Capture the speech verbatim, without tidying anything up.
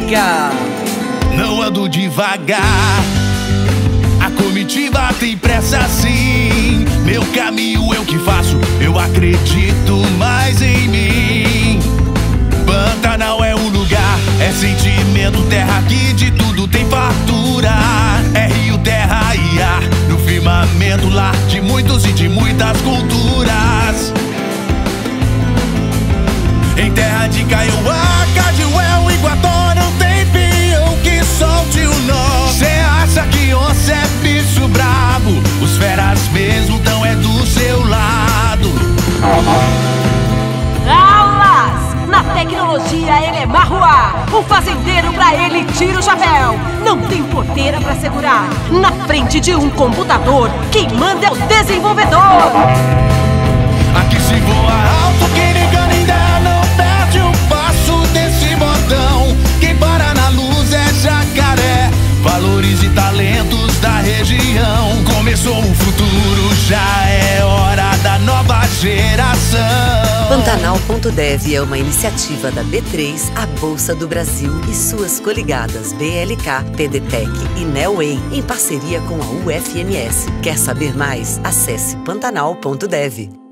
liga. Não ando devagar, a comitiva tem pressa sim. Meu caminho eu que faço, eu acredito mais em mim. Pantanal é o lugar, é sentimento, terra aqui de tudo tem fartura. É rio, terra e ar, no firmamento lá de muitos e de muitas culturas. Em terra de Kaiowá, Cadiuel, Iguató, não tem peão que solte o nó. Cê acha que onça é bicho brabo, os feras mesmo tão é do seu lado. Aulas! Na tecnologia ele é marruá. O fazendeiro pra ele tira o chapéu. Não tem porteira pra segurar. Na frente de um computador, quem manda é o desenvolvedor. Aqui se voa alto, quem liga nem dá, não perde o passo desse botão. Quem para na luz é jacaré, valores e talentos da região. Começou o futuro, já é hora da nova geração. Pantanal ponto dev é uma iniciativa da B três, a Bolsa do Brasil e suas coligadas B L K, PDTec e Neoway, em parceria com a U F M S. Quer saber mais? Acesse pantanal ponto dev.